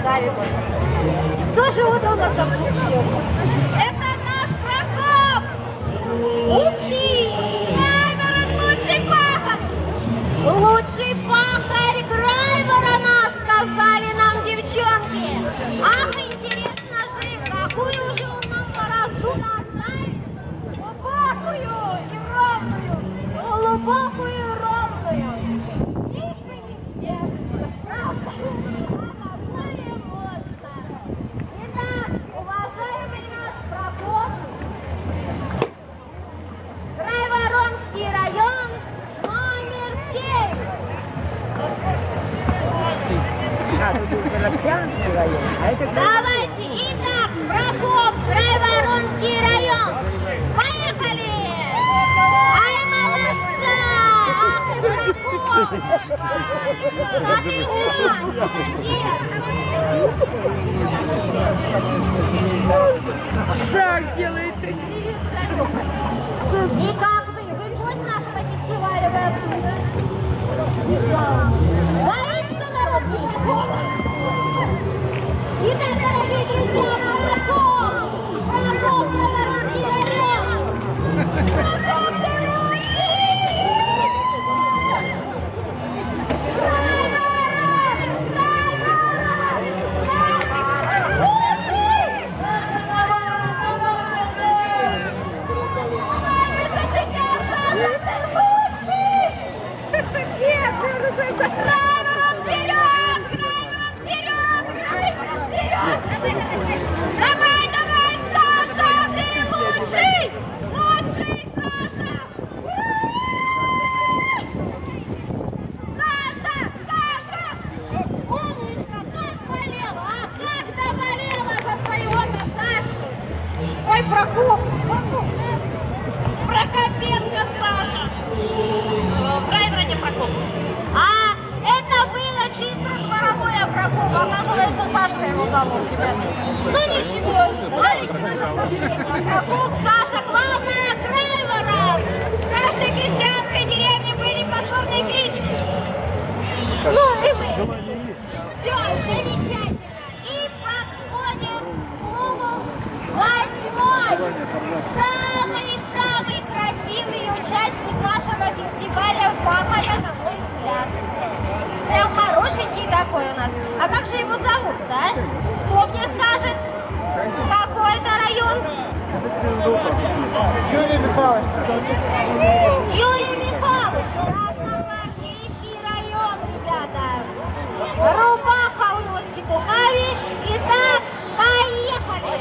красавица. И кто же вот у нас отпустил? Это наш Прокоп! Ух ты! Грайворон лучший пахарь! Лучший пахарь Грайворона, сказали нам девчонки. Ах, интересно же, какую же он нам борозду оставит? Глубокую и ровную, глубокую и ровную. Лишь бы не в сердце, правда? А на поле можно. Итак, уважаемый наш Прокоп, Грайворонский район, номер 7. Давайте, итак, Прокоп, Грайворонский район. Поехали! Ай, молодца! Ах, и Прокопушка! А ты молодец! Так делает. Привет, Санек! И как вы? Вы гость нашего фестиваля, вы откуда? Мешал. Боится народ Петухова. Итак, дорогие друзья, Прокоп! Прокоп, Грайворонский район! Прокоп, ты лучший! Грайворон! Грайворон! Грайворон! Лучший! Это теперь Саша, ты лучший! Нет, Грайворон вперед! Грайворон вперед! Грайворон вперед! Давай, давай, Саша, ты лучший! Лучший, Саша! Ура! Саша! Саша! Умничка, как болела, а как доболела за своего-то Сашу! Ой, Прокоп! Прокопенко Саша! В Грайвороне Прокоп. А это было чисто дворовое Прокоп. Оказывается, Сашка его зовут, ребята. Ну ничего, маленький наше поощрение. Прокоп, Саша, главное, Грайворон. В каждой крестьянской деревне были подборные клички. Ну и мы. Все, замечательно. И подходит к кругу 8-й. Самый красивый участник нашего фестиваля пахаря, на мой взгляд. Прям хорошенький такой у нас. А как же его зовут-то, а? Кто мне скажет? Какой это район? Юрий Михайлович. Юрий Михайлович. Красногвардейский район, ребята. Рубаха у него с петухами. Итак, поехали.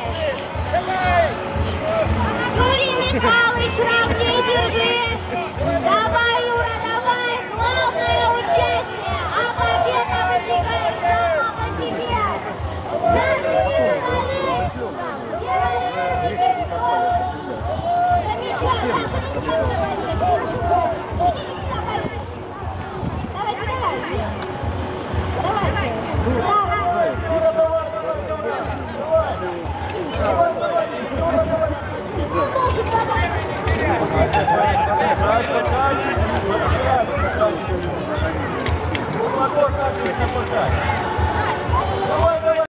Юрий Михайлович, равнее держи. Давай, Юра, давай. Главное участие. А победа вытекает сама по себе. Да, вижу болельщиков. Где болельщики? Замечательно. Так, идите ко мне, возьмите. Идите сюда, возьмите. Давайте, давайте. Давайте.